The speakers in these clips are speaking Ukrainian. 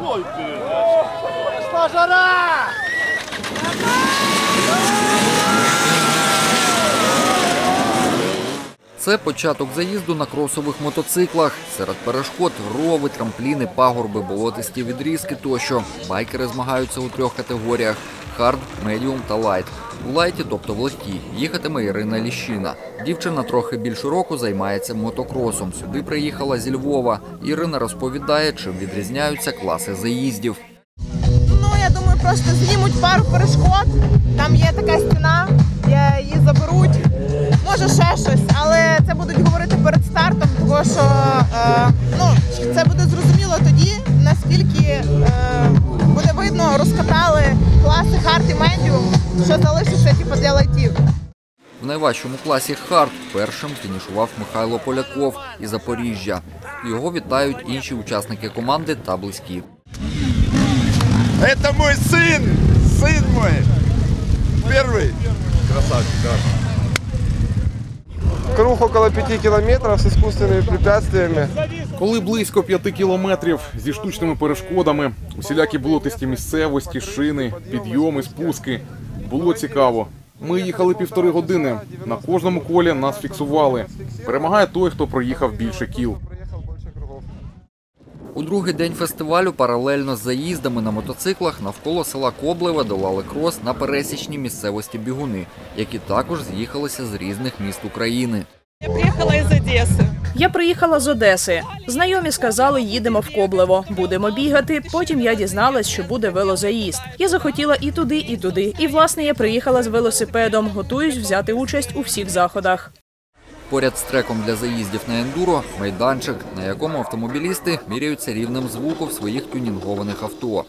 Пошла жара! Це початок заїзду на кросових мотоциклах. Серед перешкод – рови, трампліни, пагорби, болотисті відрізки тощо. Байкери змагаються у 3 категоріях – хард, медіум та лайт. У лайті, тобто в легкій, їхатиме Ірина Ліщина. Дівчина трохи більше року займається мотокросом. Сюди приїхала зі Львова. Ірина розповідає, чим відрізняються класи заїздів. Я думаю, просто знімуть пару перешкод. Там є така стіна, її заберуть. Може ще щось, але це будуть говорити перед стартом, тому що це буде зрозуміло тоді, наскільки буде видно, розкатали класи хард і медіум, що залишиться для лайтів. В найважчому класі хард першим фінішував Михайло Поляков із Запоріжжя. Його вітають інші учасники команди та близькі. Это мой сын! Сын мой! Первый! Красавчик, да. Круг около 5 кілометрів з іскусственними препятствиями. Коли близько 5 кілометрів зі штучними перешкодами, усілякі болотисті місцевості, шини, підйоми, спуски. Було цікаво. Ми їхали 1,5 години. На кожному колі нас фіксували. Перемагає той, хто проїхав більше кіл. У другий день фестивалю паралельно з заїздами на мотоциклах навколо села Коблеве долали крос на пересічній місцевості бігуни, які також з'їхалися з різних міст України. Я приїхала із Одеси. Я приїхала з Одеси. Знайомі сказали, їдемо в Коблево. Будемо бігати. Потім я дізналась, що буде велозаїзд. Я захотіла і туди, і туди. І, власне, я приїхала з велосипедом. Готуюсь взяти участь у всіх заходах. Поряд з треком для заїздів на ендуро – майданчик, на якому автомобілісти міряються рівнем звуку в своїх тюнінгованих авто.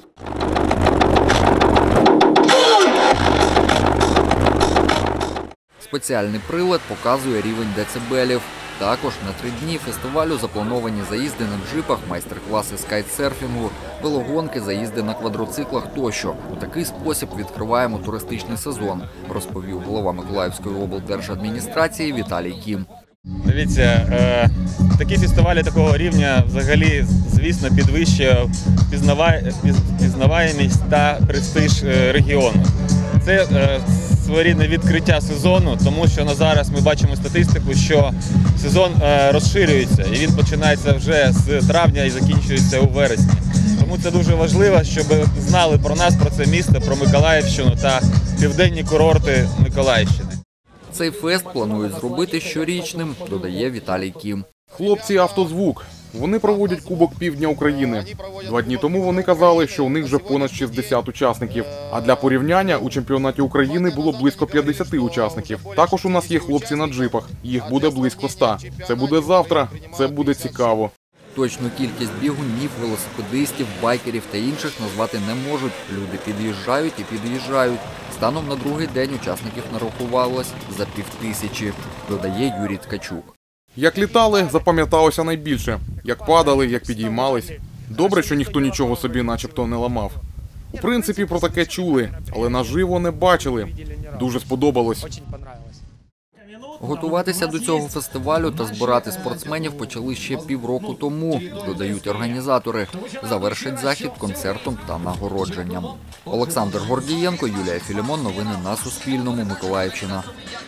Спеціальний прилад показує рівень децибелів. Також на 3 дні фестивалю заплановані заїзди на джипах, майстер-класи з кайтсерфінгу, велогонки, заїзди на квадроциклах тощо. У такий спосіб відкриваємо туристичний сезон, розповів голова Миколаївської облдержадміністрації Віталій Кім. Дивіться, такі фестивалі такого рівня взагалі, звісно, підвищує пізнаваємість та престиж регіону. Це своєрідне відкриття сезону, тому що на зараз ми бачимо статистику, що сезон розширюється і він починається вже з травня і закінчується у вересні. Тому це дуже важливо, щоб знали про нас, про це місто, про Миколаївщину та південні курорти Миколаївщини. Цей фест планують зробити щорічним, додає Віталій Кім. Хлопці «Автозвук». Вони проводять Кубок Півдня України. 2 дні тому вони казали, що у них вже понад 60 учасників. А для порівняння у чемпіонаті України було близько 50 учасників. Також у нас є хлопці на джипах. Їх буде близько 100. Це буде завтра. Це буде цікаво. Точну кількість бігунів, велосипедистів, байкерів та інших назвати не можуть. Люди під'їжджають і під'їжджають. Станом на другий день учасників нарахувалось за 5000, додає Юрій Ткачук. Як літали, запам'яталося найбільше. Як падали, як підіймались. Добре, що ніхто нічого собі начебто не ламав. У принципі, про таке чули, але наживо не бачили. Дуже сподобалось. Готуватися до цього фестивалю та збирати спортсменів почали ще півроку тому, додають організатори. Завершать захід концертом та нагородженням. Олександр Гордієнко, Юлія Філімон. Новини на Суспільному. Миколаївщина.